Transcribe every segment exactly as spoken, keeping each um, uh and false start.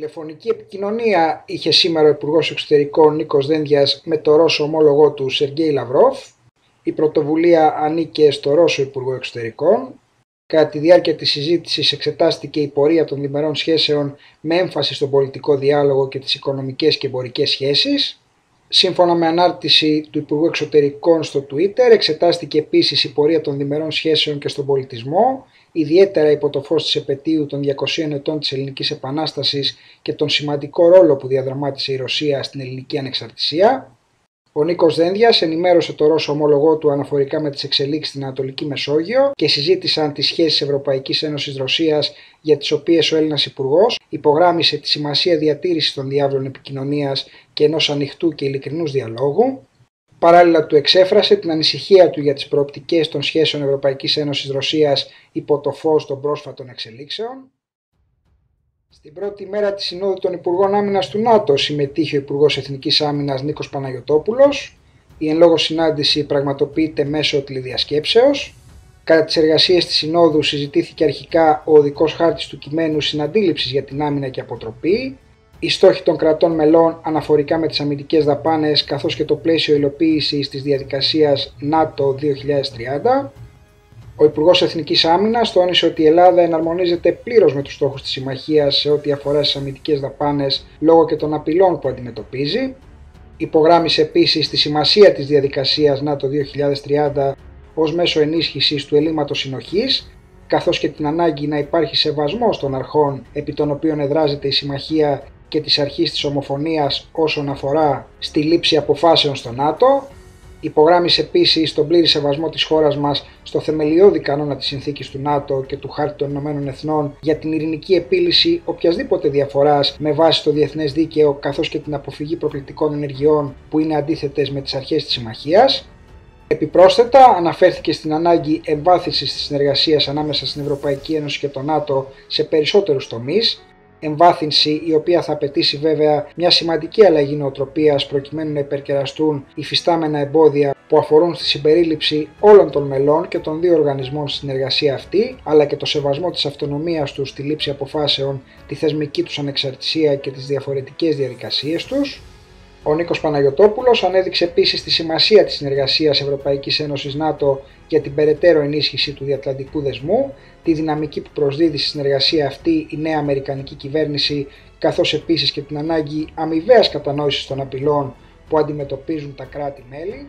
Τηλεφωνική επικοινωνία είχε σήμερα ο Υπουργός Εξωτερικών Νίκος Δένδιας με το Ρώσο ομόλογό του Σεργέη Λαυρόφ. Η πρωτοβουλία ανήκε στο Ρώσο Υπουργό Εξωτερικών. Κατά τη διάρκεια της συζήτησης εξετάστηκε η πορεία των διμερών σχέσεων με έμφαση στον πολιτικό διάλογο και τις οικονομικές και εμπορικές σχέσεις. Σύμφωνα με ανάρτηση του Υπουργού Εξωτερικών στο Twitter, εξετάστηκε επίσης η πορεία των διμερών σχέσεων και στον πολιτισμό, ιδιαίτερα υπό το φως της επετείου των διακοσίων ετών της Ελληνικής Επανάστασης και τον σημαντικό ρόλο που διαδραμάτισε η Ρωσία στην ελληνική ανεξαρτησία. Ο Νίκος Δένδιας ενημέρωσε το Ρώσο ομόλογό του αναφορικά με τις εξελίξεις στην Ανατολική Μεσόγειο και συζήτησαν τις σχέσεις Ευρωπαϊκής Ένωσης Ρωσίας, για τις οποίες ο Έλληνας Υπουργός υπογράμμισε τη σημασία διατήρησης των διάβλων επικοινωνίας και ενός ανοιχτού και ειλικρινούς διαλόγου. Παράλληλα του εξέφρασε την ανησυχία του για τις προοπτικές των σχέσεων Ευρωπαϊκής Ένωσης Ρωσίας υπό το φως των πρόσφατων εξελίξεων. Στην πρώτη μέρα της Συνόδου των Υπουργών Άμυνας του ΝΑΤΟ συμμετείχε ο Υπουργός Εθνικής Άμυνας Νίκος Παναγιωτόπουλος. Η εν λόγω συνάντηση πραγματοποιείται μέσω τηλεδιασκέψεως. Κατά τις εργασίες της Συνόδου συζητήθηκε αρχικά ο οδικός χάρτης του κειμένου συναντήληψης για την άμυνα και αποτροπή, οι στόχοι των κρατών μελών αναφορικά με τις αμυντικές δαπάνες καθώς και το πλαίσιο υλοποίησης της διαδικασίας ΝΑΤΟ δύο χιλιάδες τριάντα. Ο Υπουργός Εθνικής Άμυνας τόνισε ότι η Ελλάδα εναρμονίζεται πλήρως με τους στόχους της Συμμαχίας σε ό,τι αφορά στις αμυντικές δαπάνες λόγω και των απειλών που αντιμετωπίζει. Υπογράμμισε επίσης τη σημασία της διαδικασίας ΝΑΤΟ δύο χιλιάδες τριάντα ως μέσο ενίσχυσης του ελλείμματος συνοχής, καθώς και την ανάγκη να υπάρχει σεβασμός των αρχών επί των οποίων εδράζεται η Συμμαχία και της αρχής της ομοφωνίας όσον αφορά στη λήψη αποφάσεων στο ΝΑΤΟ. Υπογράμμισε επίσης τον πλήρη σεβασμό της χώρας μας στο θεμελιώδη κανόνα της συνθήκης του ΝΑΤΟ και του Χάρτη των Ηνωμένων Εθνών για την ειρηνική επίλυση οποιασδήποτε διαφοράς με βάση το διεθνές δίκαιο, καθώς και την αποφυγή προκλητικών ενεργειών που είναι αντίθετες με τις αρχές της Συμμαχίας. Επιπρόσθετα, αναφέρθηκε στην ανάγκη εμβάθυνσης της συνεργασίας ανάμεσα στην Ευρωπαϊκή Ένωση και το ΝΑΤΟ σε περισσότερους τομείς. Εμβάθυνση η οποία θα απαιτήσει βέβαια μια σημαντική αλλαγή νοοτροπίας προκειμένου να υπερκεραστούν υφιστάμενα εμπόδια που αφορούν στη συμπερίληψη όλων των μελών και των δύο οργανισμών στη συνεργασία αυτή, αλλά και το σεβασμό της αυτονομίας τους στη λήψη αποφάσεων, τη θεσμική τους ανεξαρτησία και τις διαφορετικές διαδικασίες τους. Ο Νίκος Παναγιωτόπουλος ανέδειξε επίσης τη σημασία της συνεργασίας Ευρωπαϊκής Ένωσης ΝΑΤΟ για την περαιτέρω ενίσχυση του διατλαντικού δεσμού, τη δυναμική που προσδίδει στη συνεργασία αυτή η νέα Αμερικανική κυβέρνηση, καθώς επίσης και την ανάγκη αμοιβαίας κατανόησης των απειλών που αντιμετωπίζουν τα κράτη-μέλη.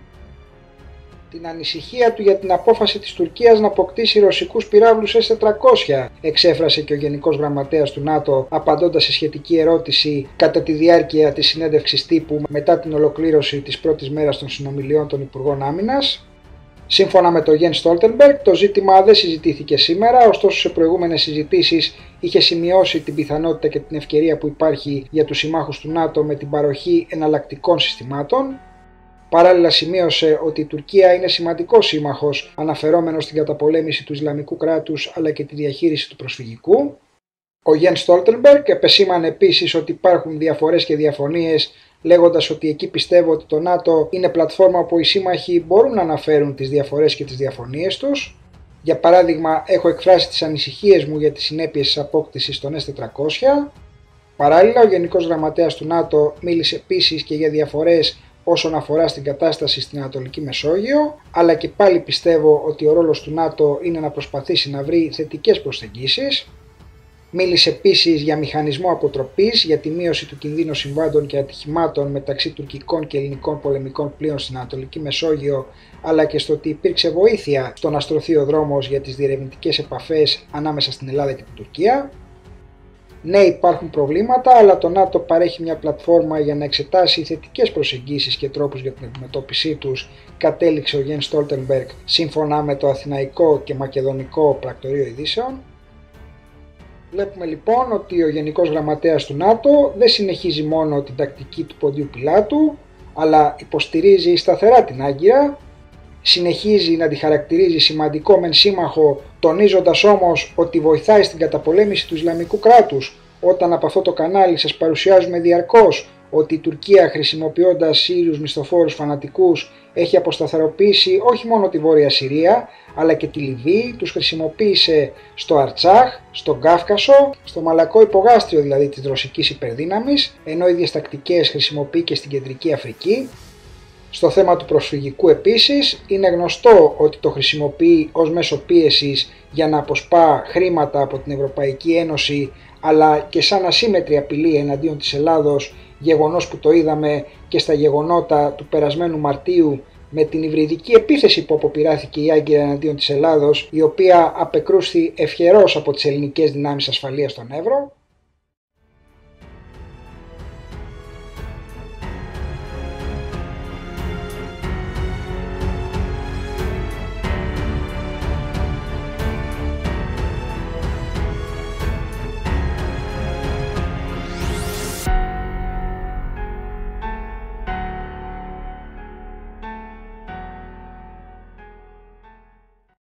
Την ανησυχία του για την απόφαση της Τουρκίας να αποκτήσει ρωσικούς πυράβλους ες τετρακόσια εξέφρασε και ο Γενικός Γραμματέας του ΝΑΤΟ απαντώντας σε σχετική ερώτηση κατά τη διάρκεια της συνέντευξης τύπου μετά την ολοκλήρωση της πρώτης μέρας των συνομιλιών των Υπουργών Άμυνας. Σύμφωνα με τον Γιένς Στόλτενμπεργκ, το ζήτημα δεν συζητήθηκε σήμερα, ωστόσο σε προηγούμενες συζητήσεις είχε σημειώσει την πιθανότητα και την ευκαιρία που υπάρχει για τους συμμάχους του ΝΑΤΟ με την παροχή εναλλακτικών συστημάτων. Παράλληλα σημείωσε ότι η Τουρκία είναι σημαντικός σύμμαχος αναφερόμενος στην καταπολέμηση του Ισλαμικού κράτους αλλά και τη διαχείριση του προσφυγικού. Ο Γιένς Στόλτενμπεργκ επεσήμανε επίσης ότι υπάρχουν διαφορές και διαφωνίες, λέγοντας ότι εκεί πιστεύω ότι το ΝΑΤΟ είναι πλατφόρμα όπου οι σύμμαχοι μπορούν να αναφέρουν τις διαφορές και τις διαφωνίες τους. Για παράδειγμα, έχω εκφράσει τις ανησυχίες μου για τις συνέπειες της απόκτησης των ες τετρακόσια. Παράλληλα, ο Γενικός Γραμματέας του ΝΑΤΟ μίλησε επίσης και για διαφορές όσον αφορά στην κατάσταση στην Ανατολική Μεσόγειο, αλλά και πάλι πιστεύω ότι ο ρόλος του ΝΑΤΟ είναι να προσπαθήσει να βρει θετικές προσεγγίσεις. Μίλησε επίσης για μηχανισμό αποτροπής για τη μείωση του κινδύνου συμβάντων και ατυχημάτων μεταξύ τουρκικών και ελληνικών πολεμικών πλοίων στην Ανατολική Μεσόγειο, αλλά και στο ότι υπήρξε βοήθεια στο να στρωθεί ο δρόμος για τις διερευνητικές επαφές ανάμεσα στην Ελλάδα και την Τουρκία. Ναι, υπάρχουν προβλήματα, αλλά το ΝΑΤΟ παρέχει μια πλατφόρμα για να εξετάσει θετικές προσεγγίσεις και τρόπους για την αντιμετώπιση τους, κατέληξε ο Γιένς Στόλτενμπεργκ σύμφωνα με το Αθηναϊκό και Μακεδονικό Πρακτορείο Ειδήσεων. Βλέπουμε λοιπόν ότι ο Γενικός Γραμματέας του ΝΑΤΟ δεν συνεχίζει μόνο την τακτική του ποντίου πιλάτου, αλλά υποστηρίζει σταθερά την Άγκυρα, συνεχίζει να τη χαρακτηρίζει σημαντικό μεν σύμμαχο, τονίζοντας όμως ότι βοηθάει στην καταπολέμηση του Ισλαμικού κράτους, όταν από αυτό το κανάλι σας παρουσιάζουμε διαρκώς ότι η Τουρκία, χρησιμοποιώντας Σύριους μισθοφόρους φανατικούς, έχει αποσταθεροποιήσει όχι μόνο τη Βόρεια Συρία αλλά και τη Λιβύη, τους χρησιμοποίησε στο Αρτσάχ, στον Κάφκασο, στο μαλακό υπογάστριο δηλαδή της ρωσικής υπερδύναμης, ενώ ίδιες τακτικές χρησιμοποιεί και στην Κεντρική Αφρική. Στο θέμα του προσφυγικού επίσης είναι γνωστό ότι το χρησιμοποιεί ως μέσο πίεσης για να αποσπά χρήματα από την Ευρωπαϊκή Ένωση, αλλά και σαν ασύμμετρη απειλή εναντίον της Ελλάδος, γεγονός που το είδαμε και στα γεγονότα του περασμένου Μαρτίου με την υβριδική επίθεση που αποπειράθηκε η Άγκυρα εναντίον της Ελλάδος, η οποία απεκρούσθη ευχερός από τις ελληνικές δυνάμεις ασφαλείας στον Εύρο.